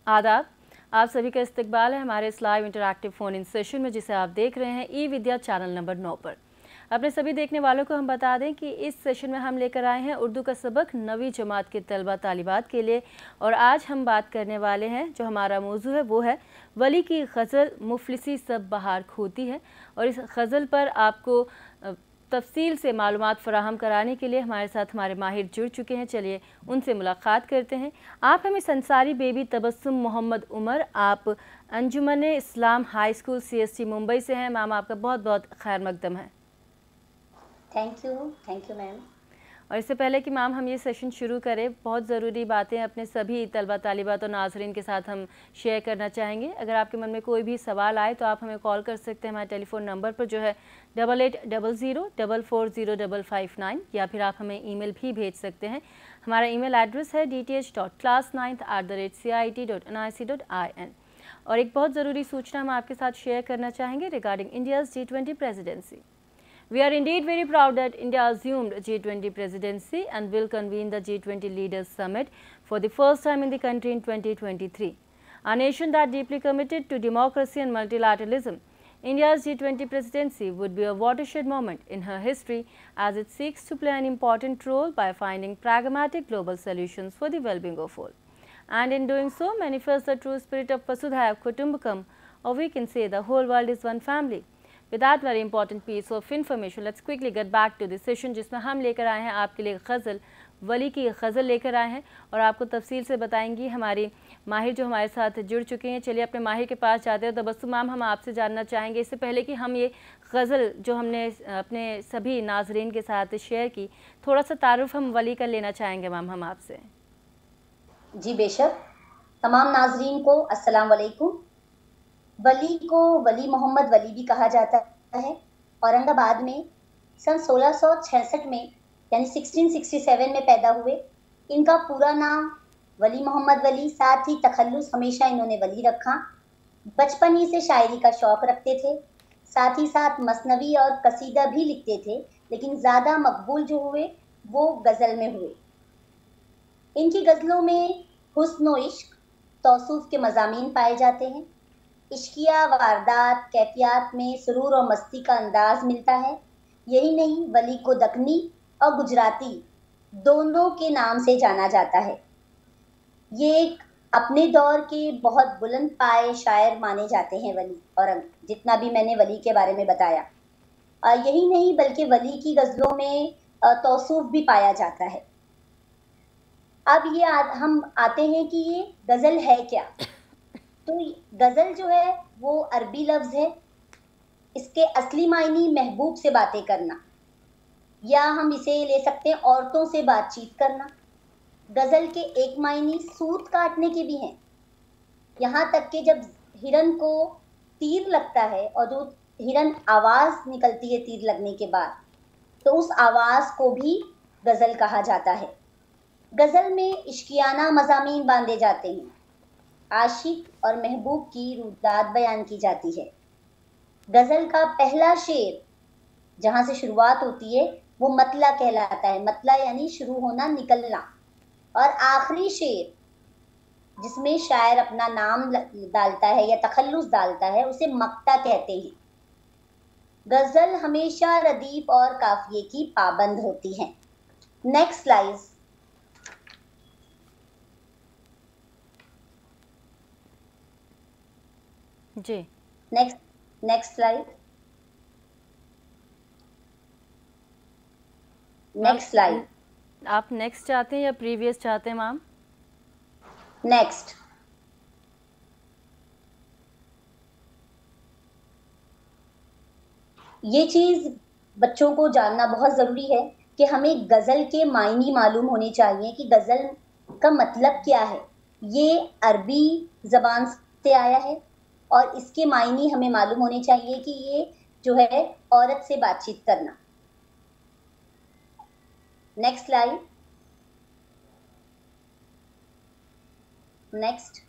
आदाब। आप सभी का इस्तकबाल है हमारे इस live interactive phone in session में, जिसे आप देख रहे हैं ई विद्या चैनल नंबर 9 पर। अपने सभी देखने वालों को हम बता दें कि इस सेशन में हम लेकर आए हैं उर्दू का सबक 9वीं जमात के तलबा तालिबात के लिए। और आज हम बात करने वाले हैं, जो हमारा मौजू है वो है वली की गज़ल मुफलिसी सब बहार खोती है। और इस गज़ल पर आपको तफसील से मालूमात फराहम कराने के लिए हमारे साथ हमारे माहिर जुड़ चुके हैं। चलिए उनसे मुलाकात करते हैं। आप हमें अंसारी बेबी तबस्सुम मोहम्मद उमर, आप Anjuman Islam high school CST Mumbai से हैं। मैम, आपका बहुत बहुत खैर मकदम है। Thank you ma'am. और इससे पहले कि मैम हम ये सेशन शुरू करें, बहुत ज़रूरी बातें अपने सभी तलबा तालिबात और नाज़रीन के साथ हम शेयर करना चाहेंगे। अगर आपके मन में कोई भी सवाल आए तो आप हमें कॉल कर सकते हैं हमारे टेलीफोन नंबर पर, जो है 8800440559, या फिर आप हमें ईमेल भी भेज सकते हैं। हमारा ईमेल एड्रेस है dth.class9@cit.nic.in। और एक बहुत ज़रूरी सूचना हम आपके साथ शेयर करना चाहेंगे regarding India's G20 presidency. We are indeed very proud that India assumed G20 presidency and will convene the G20 Leaders Summit for the first time in the country in 2023. A nation that deeply committed to democracy and multilateralism, India's G20 presidency would be a watershed moment in her history as it seeks to play an important role by finding pragmatic global solutions for the well-being of all. And in doing so, manifests the true spirit of Vasudhaiva Kutumbakam, or we can say the whole world is one family. With that very important piece of information, let's quickly get back to the session, जिसमें हम लेकर आए हैं आपके लिए गज़ल, वली की गज़ल लेकर आए हैं और आपको तफसील से बताएंगी हमारी माहिर जो हमारे साथ जुड़ चुके हैं। चलिए अपने माहिर के पास जाते हैं। तबस्सुम मैम, हम आपसे जानना चाहेंगे, इससे पहले कि हम ये गज़ल जो हमने अपने सभी नाजरीन के साथ शेयर की, थोड़ा सा तारुफ हम वली का लेना चाहेंगे मैम हम आपसे। जी बेशक। तमाम नाजरीन को अस्सलाम वालेकुम। वली को वली मोहम्मद वली भी कहा जाता है। औरंगाबाद में सन 1666 में यानी 1667 में पैदा हुए। इनका पूरा नाम वली मोहम्मद वली, साथ ही तखल्लुस हमेशा इन्होंने वली रखा। बचपन ही से शायरी का शौक रखते थे, साथ ही साथ मसनवी और कसीदा भी लिखते थे, लेकिन ज़्यादा मकबूल जो हुए वो गज़ल में हुए। इनकी गज़लों में हुस्न व इश्क, तौसूफ के मज़ामीन पाए जाते हैं। इश्किया वारदात कैफियत में सुरूर और मस्ती का अंदाज मिलता है। यही नहीं, वली को दक्कनी और गुजराती दोनों के नाम से जाना जाता है। ये एक अपने दौर के बहुत बुलंद पाए शायर माने जाते हैं वली, और जितना भी मैंने वली के बारे में बताया। यही नहीं बल्कि वली की गज़लों में तौसूफ भी पाया जाता है। अब ये हम आते हैं कि ये गज़ल है क्या। तो गज़ल जो है वो अरबी लफ्ज़ है। इसके असली मायने महबूब से बातें करना, या हम इसे ले सकते हैं औरतों से बातचीत करना। गज़ल के एक मायने सूत काटने के भी हैं। यहाँ तक कि जब हिरन को तीर लगता है और जो हिरन आवाज़ निकलती है तीर लगने के बाद, तो उस आवाज़ को भी गज़ल कहा जाता है। गज़ल में इश्कियाना मज़ामीन बांधे जाते हैं। आशिक और महबूब की रुदात बयान की जाती है। गज़ल का पहला शेर जहाँ से शुरुआत होती है वो मतला कहलाता है। मतला यानी शुरू होना, निकलना। और आखिरी शेर जिसमें शायर अपना नाम डालता है या तखल्लुस डालता है, उसे मक्ता कहते हैं। गज़ल हमेशा रदीफ और काफिये की पाबंद होती है। Next slide. जी, नेक्स्ट स्लाइड। Next slide. आप नेक्स्ट चाहते हैं या प्रीवियस चाहते हैं मैम? नेक्स्ट। ये चीज बच्चों को जानना बहुत जरूरी है कि हमें गज़ल के मायने मालूम होने चाहिए कि गज़ल का मतलब क्या है। ये अरबी ज़बान से आया है और इसके मायने हमें मालूम होने चाहिए कि ये जो है औरत से बातचीत करना। Next slide. नेक्स्ट।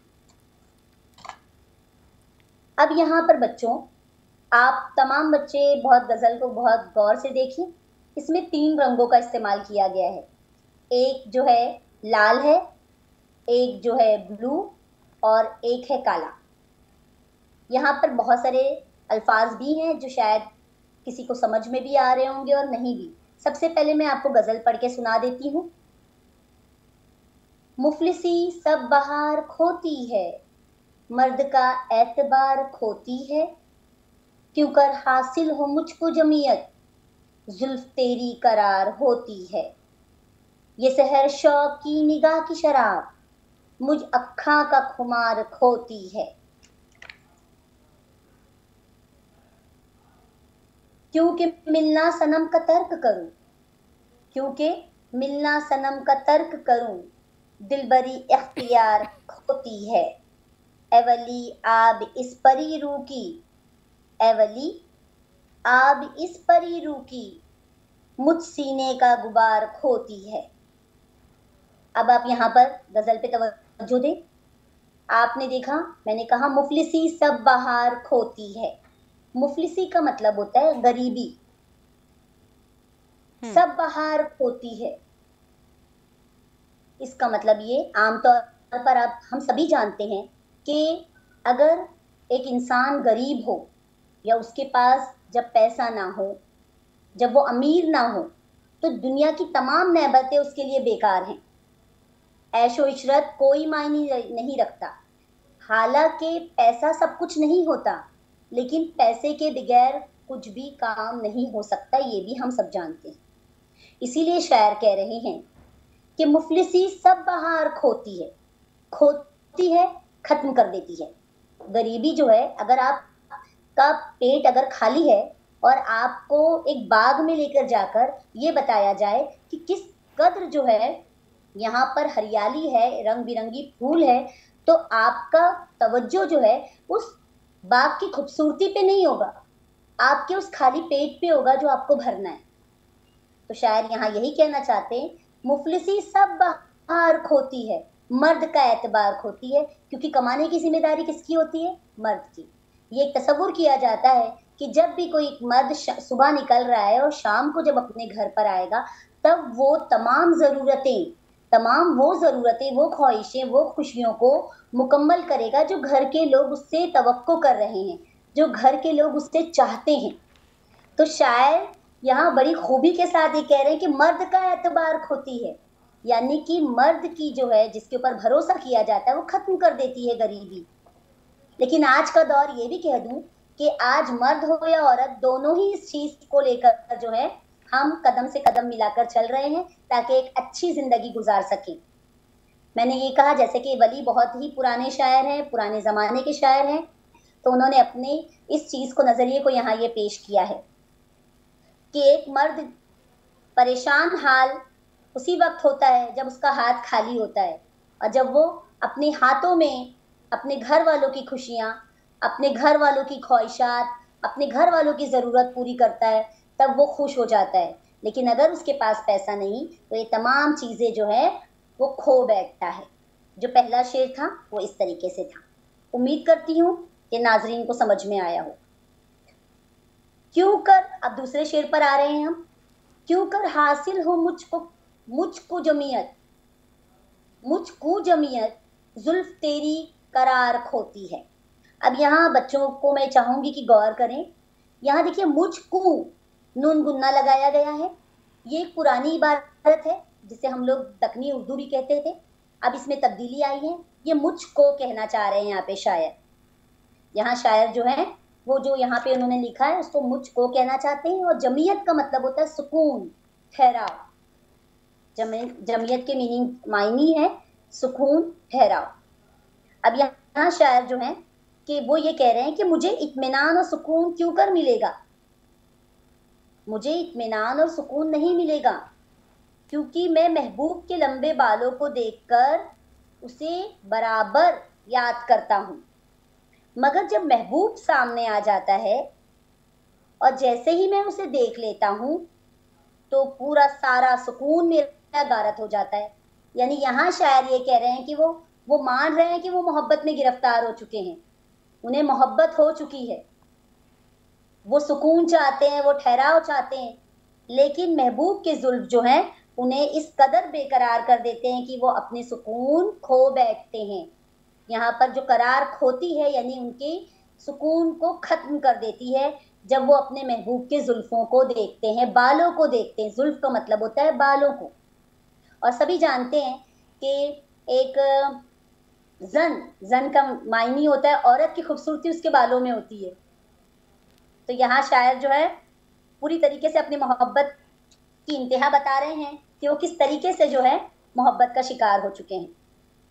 अब यहाँ पर बच्चों, आप तमाम बच्चे बहुत गज़ल को बहुत गौर से देखिए। इसमें 3 रंगों का इस्तेमाल किया गया है। एक जो है लाल है, एक जो है ब्लू और एक है काला। यहाँ पर बहुत सारे अल्फाज भी हैं जो शायद किसी को समझ में भी आ रहे होंगे और नहीं भी। सबसे पहले मैं आपको गजल पढ़ के सुना देती हूँ। मुफलिसी सब बहार खोती है, मर्द का एतबार खोती है, क्यों कर हासिल हो मुझको जमीयत, जुल्फ तेरी करार होती है। ये सहर शौक की निगाह की शराब, मुझ अखा का खुमार खोती है। क्योंकि मिलना सनम का तर्क करूं, क्योंकि मिलना सनम का तर्क करूं, दिलबरी इख्तियार खोती है। ए वली आब इस परी रू की, ए वली आब इस परी रू की, मुझ सीने का गुबार खोती है। अब आप यहाँ पर गजल पे तवज्जो दें। आपने देखा, मैंने कहा मुफलिसी सब बहार खोती है। मुफलिसी का मतलब होता है गरीबी। सब बहार खोती है, इसका मतलब ये आमतौर पर आप हम सभी जानते हैं कि अगर एक इंसान गरीब हो या उसके पास जब पैसा ना हो, जब वो अमीर ना हो, तो दुनिया की तमाम नेमतें उसके लिए बेकार हैं। ऐशो इशरत कोई मायने नहीं रखता। हालांकि पैसा सब कुछ नहीं होता, लेकिन पैसे के बगैर कुछ भी काम नहीं हो सकता, ये भी हम सब जानते हैं। इसीलिए शायर कह रहे हैं कि मुफलिसी सब बहार खोती है, खोती है, खत्म कर देती है। गरीबी जो है, अगर आपका पेट अगर खाली है और आपको एक बाग में लेकर जाकर ये बताया जाए कि किस कद्र जो है यहाँ पर हरियाली है, रंग बिरंगी फूल है, तो आपका तवज्जो जो है उस बाग की खूबसूरती पे नहीं होगा, आपके उस खाली पेट पे होगा जो आपको भरना है। तो शायर यहाँ यही कहना चाहते हैं, मुफलिसी सब बहार खोती है, मर्द का एतबार खोती है, क्योंकि कमाने की जिम्मेदारी किसकी होती है? मर्द की। ये एक तसव्वुर किया जाता है कि जब भी कोई मर्द सुबह निकल रहा है और शाम को जब अपने घर पर आएगा, तब वो तमाम वो ज़रूरतें, वो ख्वाहिशें, वो खुशियों को मुकम्मल करेगा जो घर के लोग उससे तवक्को कर रहे हैं, जो घर के लोग उससे चाहते हैं। तो शायर यहाँ बड़ी खूबी के साथ ये कह रहे हैं कि मर्द का एतबार खोती है, यानी कि मर्द की जो है, जिसके ऊपर भरोसा किया जाता है, वो खत्म कर देती है गरीबी। लेकिन आज का दौर ये भी कह दूं कि आज मर्द हो या औरत, दोनों ही इस चीज को लेकर जो है हम कदम से कदम मिलाकर चल रहे हैं ताकि एक अच्छी जिंदगी गुजार सकें। मैंने ये कहा जैसे कि वली बहुत ही पुराने शायर हैं, पुराने जमाने के शायर हैं, तो उन्होंने अपने इस चीज को, नजरिए को यहाँ ये पेश किया है कि एक मर्द परेशान हाल उसी वक्त होता है जब उसका हाथ खाली होता है, और जब वो अपने हाथों में अपने घर वालों की खुशियाँ, अपने घर वालों की ख्वाहिशात, अपने घर वालों की ज़रूरत पूरी करता है, तब वो खुश हो जाता है। लेकिन अगर उसके पास पैसा नहीं, तो ये तमाम चीज़ें जो है वो खो बैठता है। जो पहला शेर था वो इस तरीके से था। उम्मीद करती हूँ कि नाजरीन को समझ में आया हो। क्यों कर, अब दूसरे शेर पर आ रहे हैं हम। क्यों कर हासिल हो मुझको जमीयत, मुझको जमीयत, जुल्फ तेरी करार खोती है। अब यहाँ बच्चों को मैं चाहूंगी कि गौर करें। यहाँ देखिए, मुझको नून गुन्ना लगाया गया है। ये एक पुरानी इबारत है जिसे हम लोग दक्कनी उर्दू भी कहते थे। अब इसमें तब्दीली आई है, ये मुझको कहना चाह रहे हैं यहाँ पे शायर। यहाँ शायर जो है वो जो यहाँ पे उन्होंने लिखा है उसको मुझको कहना चाहते हैं। और जमीयत का मतलब होता है सुकून, ठहराव। जमीयत के मायनी है सुकून, ठहराव। अब यहाँ शायर जो है कि वो ये कह रहे हैं कि मुझे इत्मीनान और सुकून क्यों कर मिलेगा, मुझे इत्मीनान और सुकून नहीं मिलेगा, क्योंकि मैं महबूब के लंबे बालों को देखकर उसे बराबर याद करता हूं। मगर जब महबूब सामने आ जाता है और जैसे ही मैं उसे देख लेता हूं, तो पूरा सारा सुकून मेरा गारत हो जाता है। यानी यहाँ शायर ये कह रहे हैं कि वो मान रहे हैं कि वो मोहब्बत में गिरफ्तार हो चुके हैं, उन्हें मोहब्बत हो चुकी है, वो सुकून चाहते हैं, वो ठहराव चाहते हैं, लेकिन महबूब के जुल्फ जो हैं उन्हें इस कदर बेकरार कर देते हैं कि वो अपने सुकून खो बैठते हैं। यहाँ पर जो करार खोती है यानी उनके सुकून को खत्म कर देती है जब वो अपने महबूब के जुल्फों को देखते हैं, बालों को देखते हैं। जुल्फ का मतलब होता है बालों को। और सभी जानते हैं कि एक जन का मायने होता है औरत की खूबसूरती उसके बालों में होती है। तो यहाँ शायर जो है पूरी तरीके से अपनी मोहब्बत की इंतहा बता रहे हैं कि वो किस तरीके से जो है मोहब्बत का शिकार हो चुके हैं।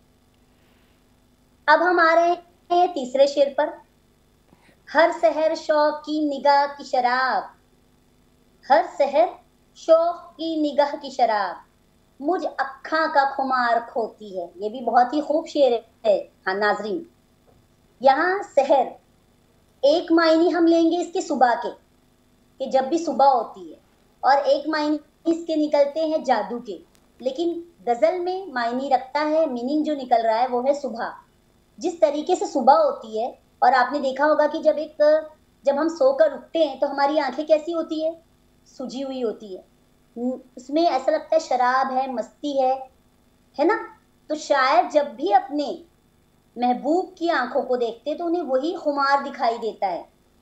अब हम आ रहे हैं तीसरे शेर पर। हर सहर शौक की निगाह की शराब, हर सहर शौक की निगाह की शराब, मुझ अखा का खुमार खोती है। ये भी बहुत ही खूब शेर है। हाँ नाजरीन, यहाँ सहर एक मायने हम लेंगे इसके सुबह के, कि जब भी सुबह होती है, और एक मायने इसके निकलते हैं जादू के। लेकिन गजल में मायने रखता है, मीनिंग जो निकल रहा है वो है सुबह। जिस तरीके से सुबह होती है, और आपने देखा होगा कि जब हम सोकर उठते हैं तो हमारी आंखें कैसी होती है, सुजी हुई होती है। उसमें ऐसा लगता है शराब है, मस्ती है ना। तो शायद जब भी अपने महबूब की आंखों को देखते तो उन्हें वही खुमार दिखाई देता है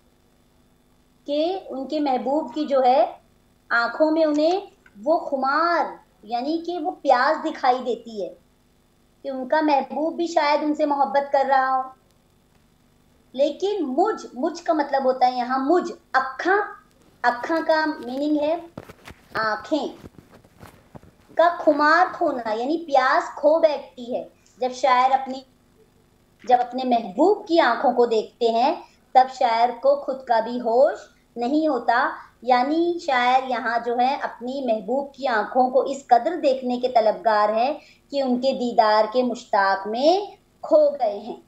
कि उनके महबूब की जो है आंखों में उन्हें वो खुमार यानी कि वो प्यास दिखाई देती है कि उनका महबूब भी शायद उनसे मोहब्बत कर रहा हो। लेकिन मुझ का मतलब होता है यहाँ मुझ, अखा का मीनिंग है आंखें का खुमार खोना, यानी प्यास खो बैठती है जब शायर अपने महबूब की आंखों को देखते हैं, तब शायर को खुद का भी होश नहीं होता। यानी शायर यहाँ जो है अपनी महबूब की आंखों को इस कदर देखने के तलबगार हैं कि उनके दीदार के मुश्ताक में खो गए हैं।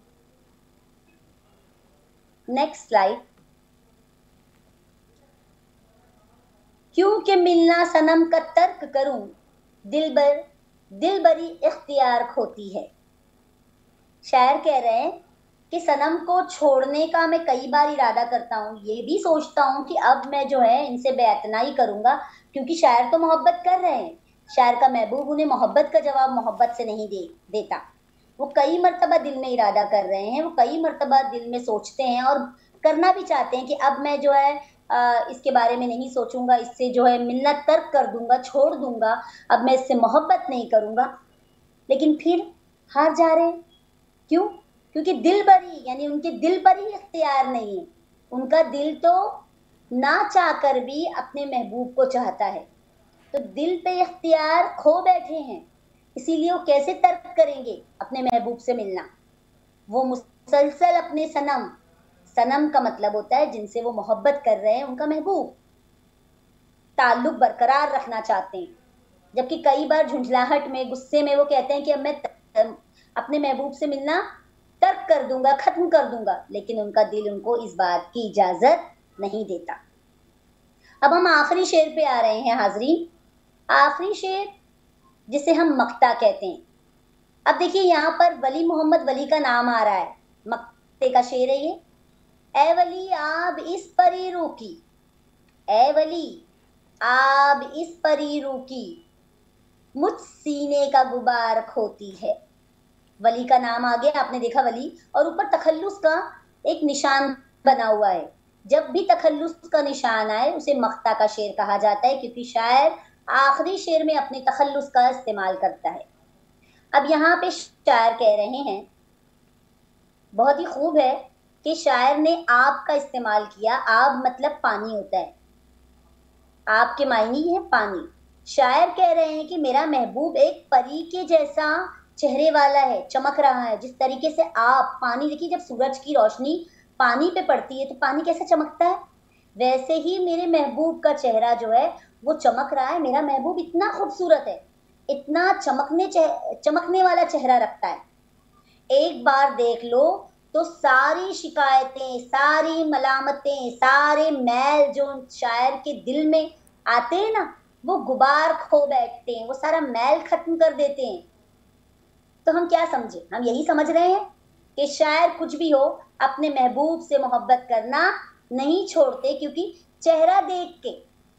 Next slide. क्यों के मिलना सनम का तर्क करूं, दिलबरी इख्तियार खोती है। शायर कह रहे हैं कि सनम को छोड़ने का मैं कई बार इरादा करता हूँ, ये भी सोचता हूँ कि अब मैं जो है इनसे बेअतना ही करूंगा, क्योंकि शायर तो मोहब्बत कर रहे हैं। शायर का महबूब उन्हें मोहब्बत का जवाब मोहब्बत से नहीं देता। वो कई मर्तबा दिल में इरादा कर रहे हैं, वो कई मर्तबा दिल में सोचते हैं और करना भी चाहते हैं कि अब मैं जो है इसके बारे में नहीं सोचूंगा, इससे जो है मिलना तर्क कर दूंगा, छोड़ दूंगा, अब मैं इससे मोहब्बत नहीं करूंगा। लेकिन फिर हार जा रहे हैं। क्यों? क्योंकि दिलबरी यानी उनके दिल पर ही इख्तियार नहीं है। उनका दिल तो ना चाहकर भी अपने महबूब को चाहता है, तो दिल पे इख्तियार खो बैठे हैं। इसीलिए वो कैसे तर्क करेंगे अपने महबूब से मिलना। वो मुसलसल अपने सनम का मतलब होता है जिनसे वो मोहब्बत कर रहे हैं, उनका महबूब, ताल्लुक बरकरार रखना चाहते हैं। जबकि कई बार झुंझलाहट में, गुस्से में वो कहते हैं कि अब मैं अपने महबूब से मिलना तर्क कर दूंगा, खत्म कर दूंगा, लेकिन उनका दिल उनको इस बात की इजाजत नहीं देता। अब हम आखिरी शेर पे आ रहे हैं हाजरीन। आखिरी शेर जिसे हम मक्ता कहते हैं। अब देखिए यहाँ पर वली मोहम्मद वली का नाम आ रहा है, मक्ते का शेर है ये। ए वली आब इस परी रूकी, ए वली आब इस परी रूकी, मुझ सीने का गुबार खोती है। वली का नाम आ गया, आपने देखा वली, और ऊपर तखल्लुस का एक निशान बना हुआ है। जब भी तखल्लुस का निशान आए उसे मक्ता का शेर कहा जाता है, क्योंकि शायर आखिरी शेर में अपने तखल्लुस का इस्तेमाल करता है। अब यहाँ पे शायर कह रहे हैं, बहुत ही खूब है कि शायर ने आब का इस्तेमाल किया। आब मतलब पानी होता है, आब के मायने है पानी। शायर कह रहे हैं कि मेरा महबूब एक परी के जैसा चेहरे वाला है, चमक रहा है। जिस तरीके से आप पानी, देखिए जब सूरज की रोशनी पानी पे पड़ती है तो पानी कैसे चमकता है, वैसे ही मेरे महबूब का चेहरा जो है वो चमक रहा है। मेरा महबूब इतना खूबसूरत है, इतना चमकने वाला चेहरा रखता है। एक बार देख लो तो सारी शिकायतें, सारी मलामतें, सारे मैल जो शायर के दिल में आते हैं ना, वो गुबार खो बैठते हैं, वो सारा मैल खत्म कर देते हैं। तो हम क्या समझे? हम यही समझ रहे हैं कि शायर कुछ भी हो अपने महबूब से मोहब्बत करना नहीं छोड़ते, क्योंकि चेहरा देख के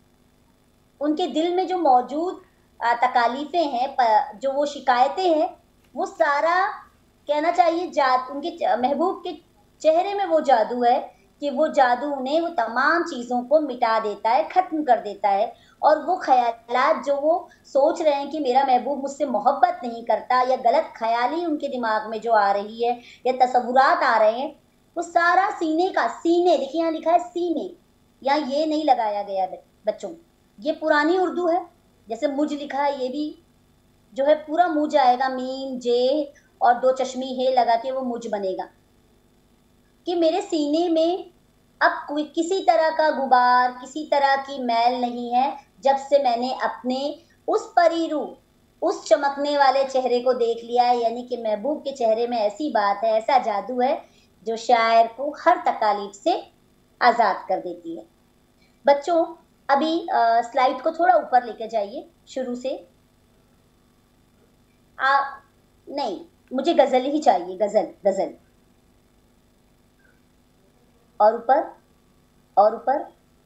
उनके दिल में जो मौजूद तकालीफें हैं, जो वो शिकायतें हैं, वो सारा कहना चाहिए उनके महबूब के चेहरे में वो जादू है कि वो जादू उन्हें वो तमाम चीजों को मिटा देता है, खत्म कर देता है। और वो ख्यालात जो वो सोच रहे हैं कि मेरा महबूब मुझसे मोहब्बत नहीं करता, या गलत ख्याली उनके दिमाग में जो आ रही है या तसव्वुरात आ रहे हैं, वो सारा सीने देखिए यहाँ लिखा है सीने, यहाँ ये नहीं लगाया गया बच्चों, ये पुरानी उर्दू है। जैसे मुझ लिखा है, ये भी जो है पूरा मुझ आएगा, मीम जे और दो चश्मी हे लगा के वो मुझ बनेगा, कि मेरे सीने में अब कोई किसी तरह का गुबार, किसी तरह की मैल नहीं है, जब से मैंने अपने उस परीरू, उस चमकने वाले चेहरे को देख लिया है। यानी कि महबूब के चेहरे में ऐसी बात है, ऐसा जादू है जो शायर को हर तकालीफ से आजाद कर देती है। बच्चों अभी स्लाइड को थोड़ा ऊपर लेकर जाइए, शुरू से। नहीं, मुझे गजल ही चाहिए, गजल और ऊपर और ऊपर।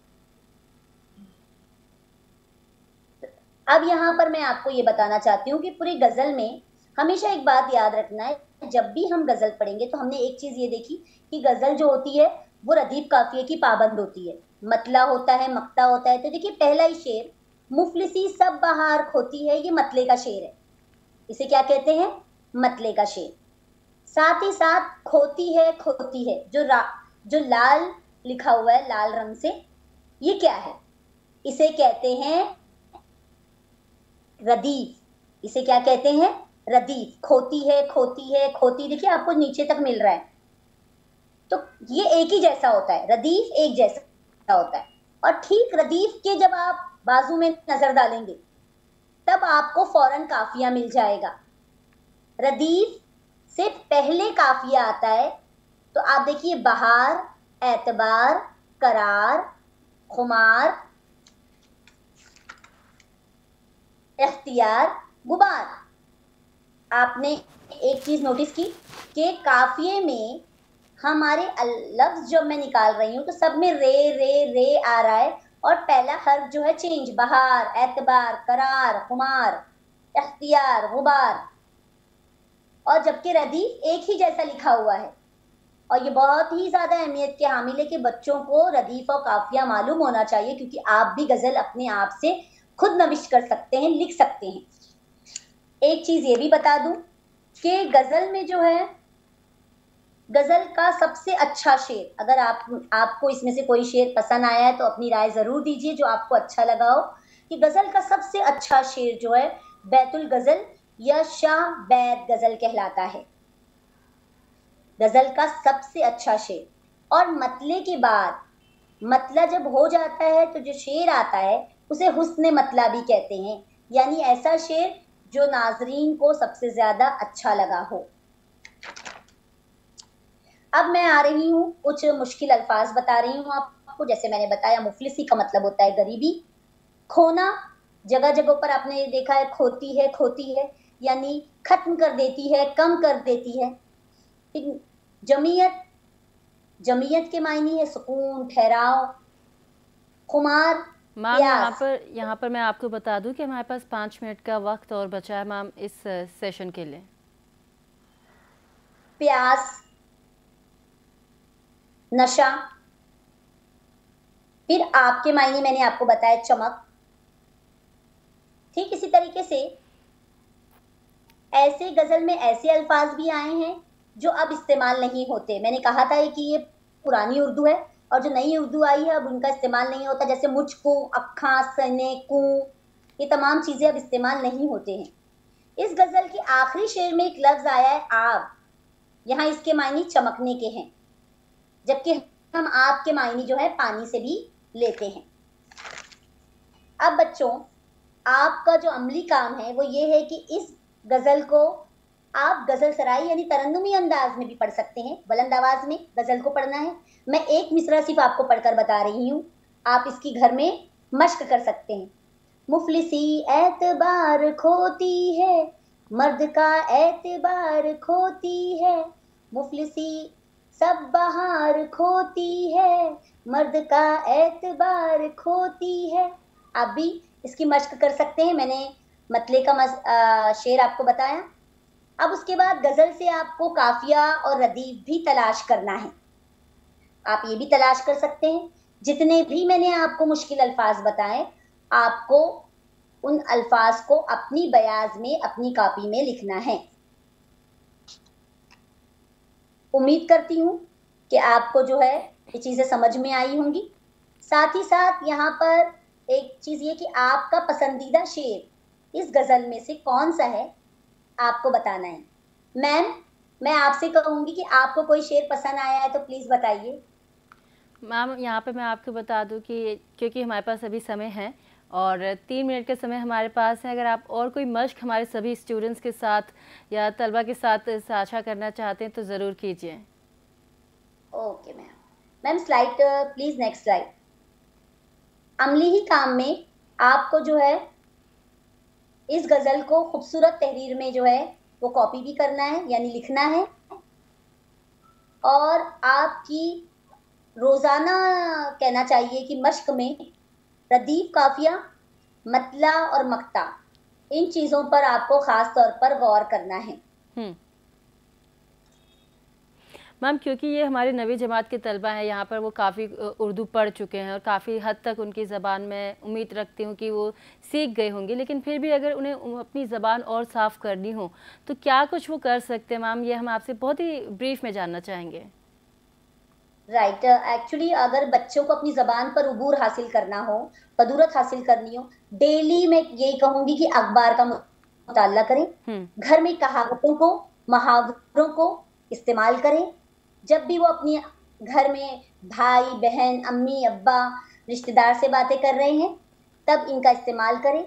अब यहाँ पर मैं आपको ये बताना चाहती हूँ कि पूरी गजल में हमेशा एक बात याद रखना है, जब भी हम गजल पढ़ेंगे तो हमने एक चीज ये देखी कि गजल जो होती है वो रदीफ काफिये की पाबंद होती है, मतला होता है, मक्ता होता है। तो देखिए पहला ही शेर, मुफलिसी सब बहार खोती है, ये मतले का शेर है। इसे क्या कहते हैं? मतले का शेर। साथ ही साथ खोती है जो लाल लिखा हुआ है लाल रंग से, ये क्या है? इसे कहते हैं रदीफ। इसे क्या कहते हैं? रदीफ। खोती है, देखिए आपको नीचे तक मिल रहा है, तो ये एक ही जैसा होता है, रदीफ एक जैसा होता है। और ठीक रदीफ के जब आप बाजू में नजर डालेंगे तब आपको फौरन काफिया मिल जाएगा। रदीफ से पहले काफिया आता है, तो आप देखिए बहार, एतबार, करार, खुमार, इख्तियार, गुबार। आपने एक चीज नोटिस की कि काफिये में हमारे लफ्ज जब मैं निकाल रही हूं तो सब में रे आ रहा है, और पहला हर्फ जो है चेंज, बहार, एतबार, करार, खुमार, इख्तियार, गुबार। और जबकि रदीफ एक ही जैसा लिखा हुआ है। और ये बहुत ही ज्यादा अहमियत के हामिल है कि बच्चों को रदीफ और काफिया मालूम होना चाहिए, क्योंकि आप भी गजल अपने आप से खुद नविश कर सकते हैं, लिख सकते हैं। एक चीज ये भी बता दूं कि गजल में जो है, गजल का सबसे अच्छा शेर, अगर आपको इसमें से कोई शेर पसंद आया है तो अपनी राय जरूर दीजिए जो आपको अच्छा लगा हो, कि गजल का सबसे अच्छा शेर जो है बैतुल गजल या शाह बैत गजल कहलाता है। गजल का सबसे अच्छा शेर। और मतले के बाद मतला जब हो जाता है तो जो शेर आता है उसे हुस्न मतला भी कहते हैं, यानी ऐसा शेर जो नाजरीन को सबसे ज्यादा अच्छा लगा हो। अब मैं आ रही हूँ, कुछ मुश्किल अल्फाज बता रही हूँ आपको। जैसे मैंने बताया, मुफलिसी का मतलब होता है गरीबी, खोना। जगह जगह पर आपने देखा है खोती है यानी खत्म कर देती है, कम कर देती है। जमीयत के मायने है सुकून, ठहराव। खुमार, मैम यहाँ पर मैं आपको बता दूं कि हमारे पास 5 मिनट का वक्त और बचा है मैम इस सेशन के लिए। प्यास, नशा। फिर आपके मायने मैंने आपको बताया चमक। ठीक इसी तरीके से ऐसे गजल में ऐसे अल्फाज भी आए हैं जो अब इस्तेमाल नहीं होते। मैंने कहा था कि ये पुरानी उर्दू है और जो नई उर्दू आई है अब उनका इस्तेमाल नहीं होता। जैसे मुझको, अखा, सने, कू, ये तमाम चीजें अब इस्तेमाल नहीं होते हैं। इस गजल के आखिरी शेर में एक लफ्ज आया है आब, यहाँ इसके मायने चमकने के हैं, जबकि हम आब के मायने जो है पानी से भी लेते हैं। अब बच्चों, आपका जो अमली काम है वो ये है कि इस गजल को आप गजल सराई यानी तरन्नुमी अंदाज में भी पढ़ सकते हैं। बुलंद आवाज में गजल को पढ़ना है। मैं एक मिसरा सिर्फ आपको पढ़कर बता रही हूँ, आप इसकी घर में मश्क कर सकते हैं। मुफलिसी एतबार खोती है, मर्द का एतबार खोती है। मुफलिसी सब बहार खोती है, मर्द का एतबार खोती है। आप भी इसकी मश्क कर सकते हैं। मैंने मतले का शेर आपको बताया। अब उसके बाद गजल से आपको काफिया और रदीफ भी तलाश करना है। आप ये भी तलाश कर सकते हैं। जितने भी मैंने आपको मुश्किल अल्फाज बताए, आपको उन अल्फाज को अपनी बयाज में, अपनी कॉपी में लिखना है। उम्मीद करती हूँ कि आपको जो है ये चीजें समझ में आई होंगी। साथ ही साथ यहाँ पर एक चीज ये कि आपका पसंदीदा शेर इस गजल में से कौन सा है, आपको बताना है। मैम, मैं आपसे कहूंगी कि आपको कोई शेर पसंद आया है तो प्लीज बताइए। मैम, यहाँ पे मैं आपको बता दूँ कि क्योंकि हमारे पास अभी समय है और 3 मिनट का समय हमारे पास है, अगर आप और कोई मश्क हमारे सभी स्टूडेंट्स के साथ या तलबा के साथ साझा करना चाहते हैं तो ज़रूर कीजिए। Okay ma'am. Ma'am slide please, next slide. अमली ही काम में आपको जो है इस गजल को खूबसूरत तहरीर में जो है वो कॉपी भी करना है, यानी लिखना है। और आपकी रोजाना कहना चाहिए कि मश्क में रदीफ, काफिया, मतला और मक्ता, इन चीजों पर आपको खास तौर पर गौर करना है। मैम, क्योंकि ये हमारे नवी जमात के तलबा हैं, यहाँ पर वो काफ़ी उर्दू पढ़ चुके हैं और काफ़ी हद तक उनकी ज़बान में उम्मीद रखती हूँ कि वो सीख गए होंगे, लेकिन फिर भी अगर उन्हें अपनी ज़बान और साफ़ करनी हो तो क्या कुछ वो कर सकते हैं मैम, ये हम आपसे बहुत ही ब्रीफ में जानना चाहेंगे। राइट, एक्चुअली अगर बच्चों को अपनी जबान पर उबूर हासिल करना हो, कदूरत हासिल करनी हो, डेली मैं यही कहूंगी कि अखबार का मुताला करें, घर में कहावतों को, मुहावरों को इस्तेमाल करें। जब भी वो अपनी घर में भाई बहन, अम्मी अब्बा, रिश्तेदार से बातें कर रहे हैं तब इनका इस्तेमाल करें।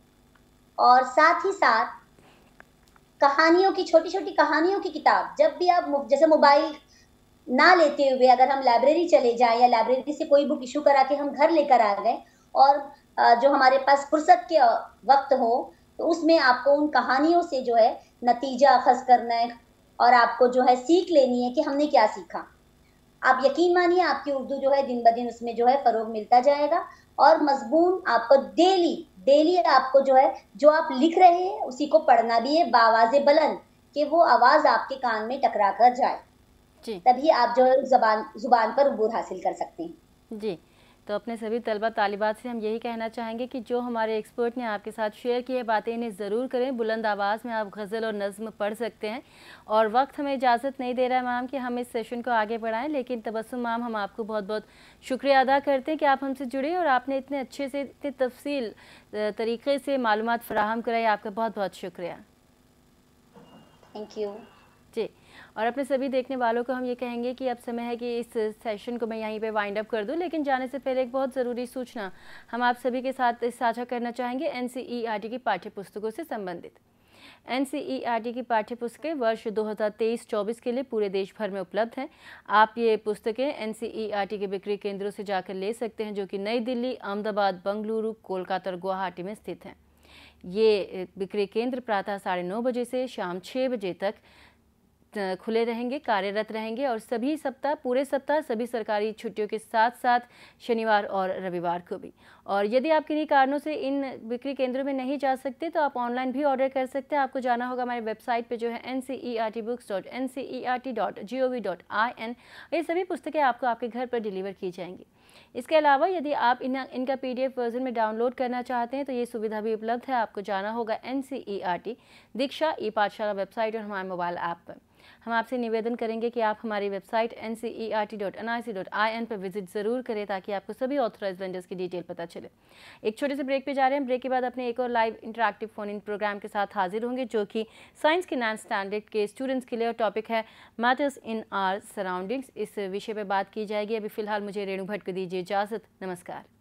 और साथ ही साथ कहानियों की, छोटी छोटी कहानियों की किताब, जब भी आप जैसे मोबाइल ना लेते हुए अगर हम लाइब्रेरी चले जाएं या लाइब्रेरी से कोई बुक इशू करा के हम घर लेकर आ गए और जो हमारे पास फुर्सत के वक्त हो तो उसमें आपको उन कहानियों से जो है नतीजा अखज़ करना है और आपको जो है सीख लेनी है कि हमने क्या सीखा। आप यकीन मानिए आपकी उर्दू जो है दिन ब दिन उसमें जो है फरोग मिलता जाएगा और मजमून आपको डेली आपको जो है जो आप लिख रहे हैं उसी को पढ़ना भी है बावाज़े बुलंद, कि वो आवाज़ आपके कान में टकरा कर जाए, तभी आप जो है जुबान पर उबूर हासिल कर सकते हैं। जी, तो अपने सभी तलबा तालिबात से हम यही कहना चाहेंगे कि जो हमारे एक्सपर्ट ने आपके साथ शेयर की है बातें, इन्हें ज़रूर करें। बुलंद आवाज़ में आप गज़ल और नज़्म पढ़ सकते हैं और वक्त हमें इजाज़त नहीं दे रहा है मैम कि हम इस सेशन को आगे बढ़ाएं, लेकिन तबस्सुम मैम, हम आपको बहुत बहुत शुक्रिया अदा करते हैं कि आप हमसे जुड़े और आपने इतने अच्छे से, इतने तफसील तरीके से मालूमात फ़राहम कराई। आपका बहुत बहुत शुक्रिया। थैंक यू जी। और अपने सभी देखने वालों को हम ये कहेंगे कि अब समय है कि इस सेशन को मैं यहीं पे वाइंड अप कर दूं, लेकिन जाने से पहले एक बहुत ज़रूरी सूचना हम आप सभी के साथ साझा करना चाहेंगे NCERT की पाठ्य पुस्तकों से संबंधित। NCERT की पाठ्य पुस्तकें वर्ष 2023-24 के लिए पूरे देश भर में उपलब्ध हैं। आप ये पुस्तकें NCERT के बिक्री केंद्रों से जाकर ले सकते हैं, जो कि नई दिल्ली, अहमदाबाद, बेंगलुरु, कोलकाता और गुवाहाटी में स्थित हैं। ये बिक्री केंद्र प्रातः 9:30 बजे से शाम 6 बजे तक खुले रहेंगे, कार्यरत रहेंगे और सभी सप्ताह, पूरे सप्ताह सभी सरकारी छुट्टियों के साथ साथ शनिवार और रविवार को भी। और यदि आप किन्हीं कारणों से इन बिक्री केंद्रों में नहीं जा सकते तो आप ऑनलाइन भी ऑर्डर कर सकते हैं। आपको जाना होगा हमारे वेबसाइट पे जो है ncertbooks.ncert.gov.in। ये सभी पुस्तकें आपको आपके घर पर डिलीवर की जाएंगी। इसके अलावा यदि आप इनका PDF वर्जन में डाउनलोड करना चाहते हैं तो ये सुविधा भी उपलब्ध है। आपको जाना होगा NCERT दीक्षा ई पाठशाला वेबसाइट और हमारे मोबाइल ऐप पर। हम आपसे निवेदन करेंगे कि आप हमारी वेबसाइट ncert.nic.in पर विजिट ज़रूर करें ताकि आपको सभी ऑथराइज्ड वेंडर्स की डिटेल पता चले। एक छोटे से ब्रेक पे जा रहे हैं। ब्रेक के बाद अपने एक और live interactive phone in programme के साथ हाजिर होंगे, जो कि साइंस के 9th स्टैंडर्ड के स्टूडेंट्स के लिए, और टॉपिक है मैटर्स इन आवर सराउंडिंग्स। इस विषय पर बात की जाएगी। अभी फिलहाल मुझे रेणु भट्ट को दीजिए इजाज़त। नमस्कार।